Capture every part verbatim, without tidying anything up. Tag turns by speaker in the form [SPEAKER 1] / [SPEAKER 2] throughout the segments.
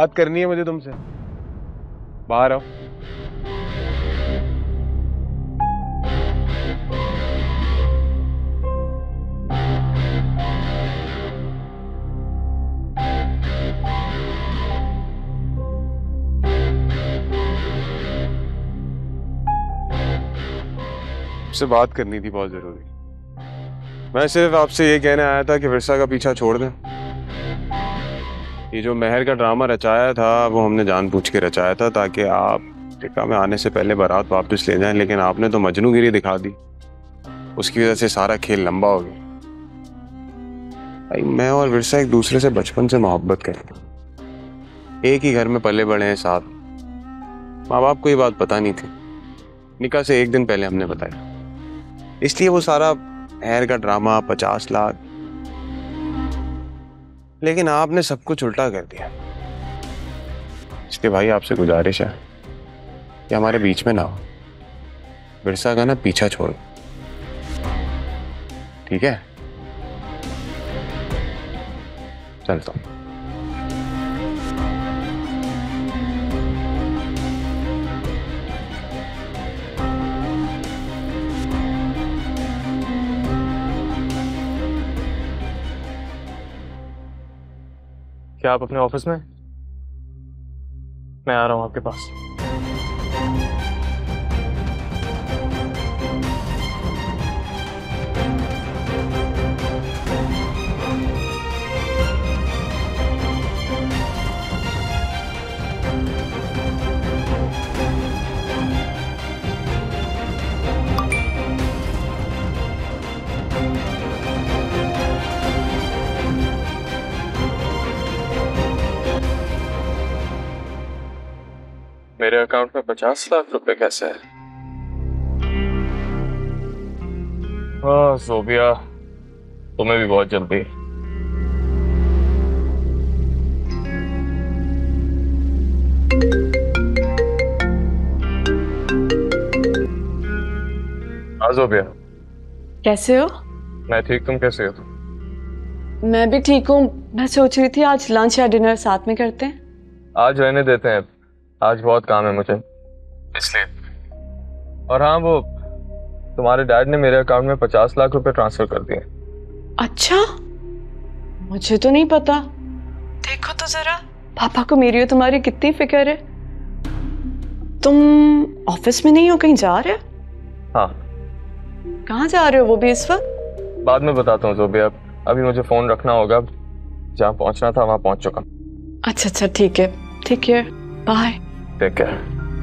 [SPEAKER 1] बात करनी है मुझे तुमसे। बाहर आओ। आपसे बात करनी थी बहुत जरूरी। मैं सिर्फ आपसे ये कहने आया था कि विरसा का पीछा छोड़ दें। ये जो मेहर का ड्रामा रचाया था वो हमने जानबूझ के रचाया था ताकि आप अफ्रीका में आने से पहले बारात वापस ले जाएं, लेकिन आपने तो मजनूगिरी दिखा दी। उसकी वजह से सारा खेल लंबा हो गया। भाई मैं और विरसा एक दूसरे से बचपन से मोहब्बत करते हैं, एक ही घर में पले बड़े हैं साथ। माँ बाप को ये बात पता नहीं थी, निकाह से एक दिन पहले हमने बताया। इसलिए वो सारा मेहर का ड्रामा, पचास लाख, लेकिन आपने सब कुछ उल्टा कर दिया। इसलिए भाई आपसे गुजारिश है कि हमारे बीच में ना हो। विरसा का ना पीछा छोड़, ठीक है? चलता हूं।
[SPEAKER 2] क्या आप अपने ऑफिस में? मैं आ रहा हूं आपके पास। मेरे अकाउंट में पचास लाख रुपए कैसे है? हाँ सोबिया, तुम्हें भी बहुत जल्दी। हाँ सोबिया,
[SPEAKER 3] कैसे हो?
[SPEAKER 2] मैं ठीक, तुम कैसे हो?
[SPEAKER 3] मैं भी ठीक हूँ। मैं सोच रही थी आज लंच या डिनर साथ में करते हैं।
[SPEAKER 2] आज रहने देते हैं, आज बहुत काम है मुझे इसलिए। और हाँ, वो तुम्हारे डैड ने मेरे अकाउंट में पचास लाख रुपए ट्रांसफर कर दिए।
[SPEAKER 3] अच्छा, मुझे तो नहीं पता। देखो तो जरा, पापा को मेरी और तुम्हारी कितनी फिक्र है। तुम ऑफिस में नहीं हो, कहीं जा रहे हो?
[SPEAKER 2] हाँ।
[SPEAKER 3] कहाँ जा रहे हो वो भी इस वक्त?
[SPEAKER 2] बाद में बताता हूँ जोबिया, अभी मुझे फोन रखना होगा। जहाँ पहुंचना था वहां पहुंच चुका।
[SPEAKER 3] अच्छा अच्छा ठीक है, ठीक है, बाय।
[SPEAKER 2] Take care.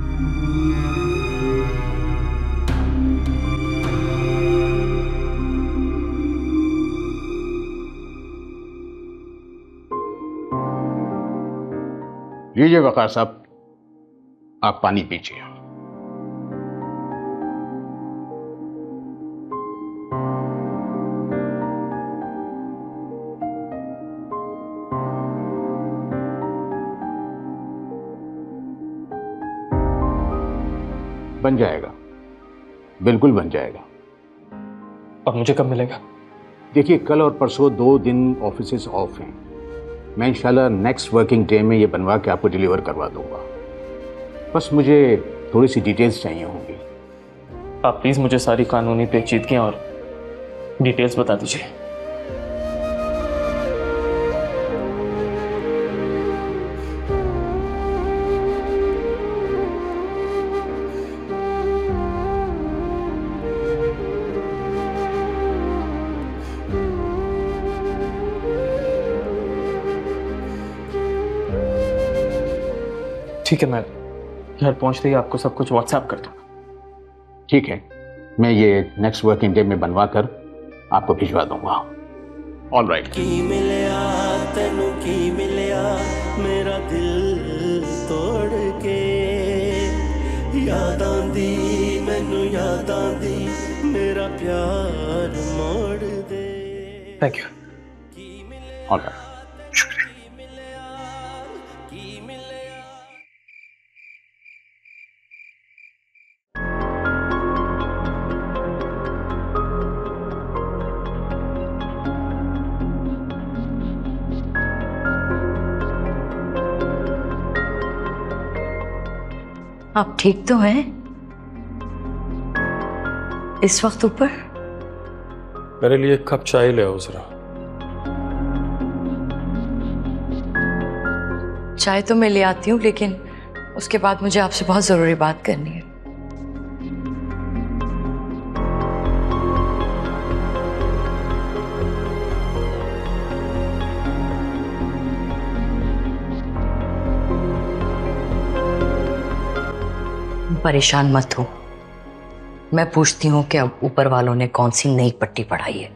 [SPEAKER 4] लीजिए वकार साहब, आप पानी पीजिए। बन जाएगा, बिल्कुल बन जाएगा।
[SPEAKER 2] और मुझे कब मिलेगा?
[SPEAKER 4] देखिए, कल और परसों दो दिन ऑफिसेज ऑफ हैं। मैं इंशाल्लाह नेक्स्ट वर्किंग डे में ये बनवा के आपको डिलीवर करवा दूंगा। बस मुझे थोड़ी सी डिटेल्स चाहिए होंगी।
[SPEAKER 2] आप प्लीज़ मुझे सारी कानूनी पेचीदगियां और डिटेल्स बता दीजिए। ठीक है, मैं घर पहुंचते ही आपको सब कुछ व्हाट्सएप कर दूंगा।
[SPEAKER 4] ठीक है, मैं ये नेक्स्ट वर्किंग डे में बनवा कर आपको भिजवा दूंगा। All right.
[SPEAKER 5] की मिलिया तेनू की मिलिया मेरा दिल तोड़ के, याद आंदी मैनू याद आंदी मेरा प्यार मोड़ दे।
[SPEAKER 2] Thank you.
[SPEAKER 4] ऑल राइट, शुक्रिया।
[SPEAKER 6] आप ठीक तो हैं इस वक्त ऊपर?
[SPEAKER 7] मेरे लिए एक कप चाय ले आओ जरा।
[SPEAKER 6] चाय तो मैं ले आती हूँ, लेकिन उसके बाद मुझे आपसे बहुत जरूरी बात करनी है। परेशान मत हो, मैं पूछती हूँ कि अब ऊपर वालों ने कौन सी नई पट्टी पढ़ाई है।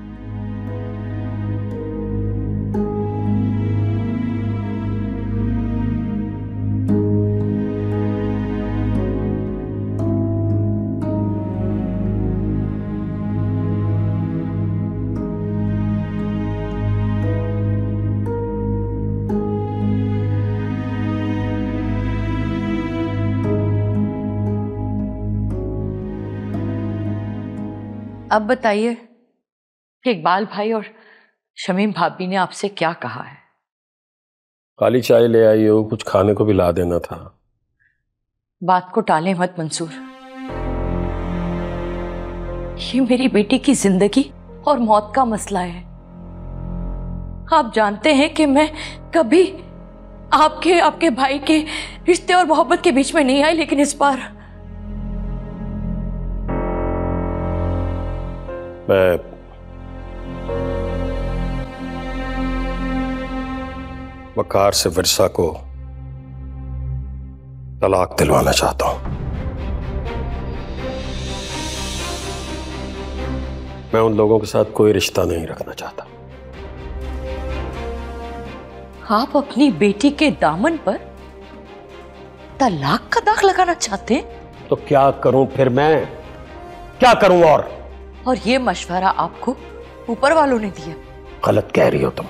[SPEAKER 6] अब बताइए कि इकबाल भाई और शमीम भाभी ने आपसे क्या कहा है?
[SPEAKER 7] खाली चाय ले आई हो, कुछ खाने को भी ला देना था।
[SPEAKER 6] बात को टालें मत मंसूर, ये मेरी बेटी की जिंदगी और मौत का मसला है। आप जानते हैं कि मैं कभी आपके आपके भाई के रिश्ते और मोहब्बत के बीच में नहीं आई, लेकिन इस बार
[SPEAKER 7] मैं वकार से विरसा को तलाक दिलवाना चाहता हूं। मैं उन लोगों के साथ कोई रिश्ता नहीं रखना चाहता।
[SPEAKER 6] आप अपनी बेटी के दामन पर तलाक का दाग लगाना चाहते हैं?
[SPEAKER 7] तो क्या करूं फिर, मैं क्या करूं? और
[SPEAKER 6] और ये मशवरा आपको ऊपर वालों ने दिया?
[SPEAKER 7] गलत कह रही हो तुम।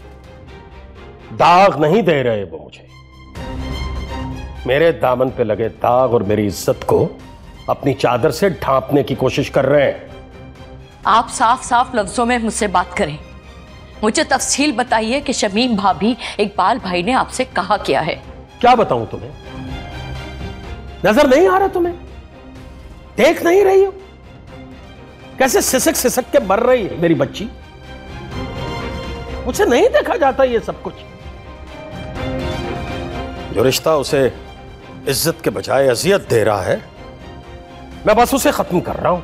[SPEAKER 7] दाग नहीं दे रहे वो मुझे, मेरे दामन पे लगे दाग और मेरी इज्जत को अपनी चादर से ढांपने की कोशिश कर रहे हैं।
[SPEAKER 6] आप साफ साफ लफ्जों में मुझसे बात करें। मुझे तफसील बताइए कि शमीम भाभी इकबाल भाई ने आपसे कहा क्या है।
[SPEAKER 7] क्या बताऊं तुम्हें? नजर नहीं आ रहा तुम्हें? देख नहीं रही हो कैसे सिसक सिसक के मर रही है मेरी बच्ची? मुझे नहीं देखा जाता ये सब कुछ? जो रिश्ता उसे इज्जत के बजाय अजियत दे रहा है, मैं बस उसे खत्म कर रहा हूं।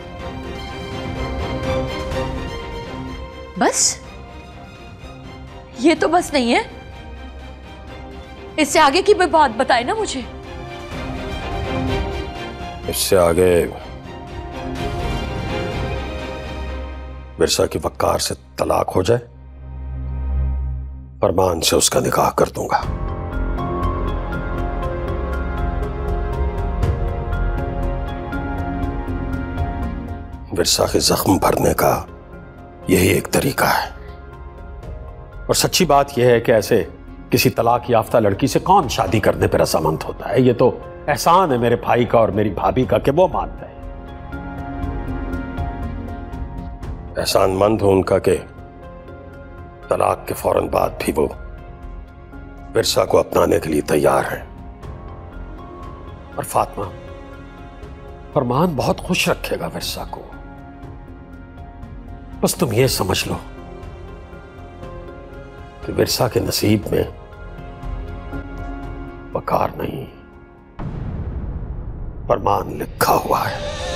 [SPEAKER 6] बस? ये तो बस नहीं है, इससे आगे की बात बताए ना मुझे।
[SPEAKER 7] इससे आगे विरसा की वकार से तलाक हो जाए, फरमान से उसका निकाह कर दूंगा। विरसा के जख्म भरने का यही एक तरीका है। और सच्ची बात यह है कि ऐसे किसी तलाक याफ्ता लड़की से कौन शादी करने पर रजामंद होता है? ये तो एहसान है मेरे भाई का और मेरी भाभी का कि वो मानते हैं। एहसानमंद हो उनका कि तलाक के फौरन बाद भी वो विरसा को अपनाने के लिए तैयार है। और फातिमा, फरमान बहुत खुश रखेगा विरसा को। बस तुम ये समझ लो कि विरसा के नसीब में वकार नहीं, फरमान लिखा हुआ है।